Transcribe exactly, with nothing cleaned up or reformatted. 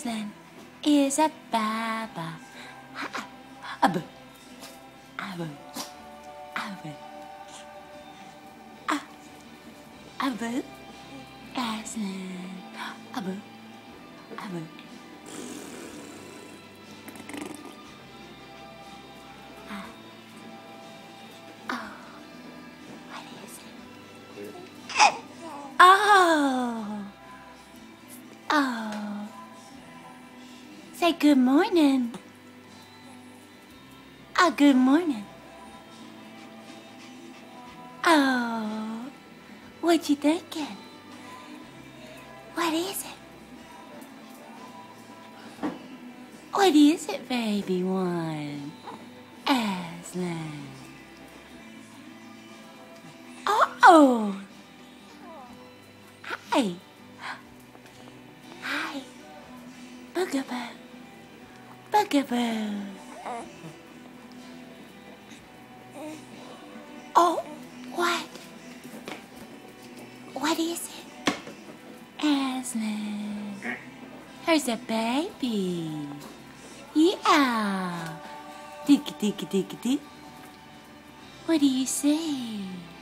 Aslan is a baba. Abu, abu, abu, ah, abu, Aslan, abu, abu. Ah, oh, what is it? Oh, oh. Say good morning. Oh, good morning. Oh, what you thinking? What is it? What is it, baby one? Aslan. Oh, hi. Hi. Boogaboo. Boogaboo. Oh, what? What is it? Aslan. There's a baby. Yeah. Diggy, diggy, diggy, dig. What do you say?